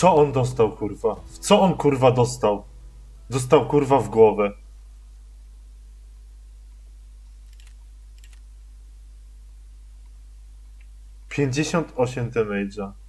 co on dostał, kurwa? W co on, kurwa, dostał? Dostał, kurwa, w głowę. $58 damage'a.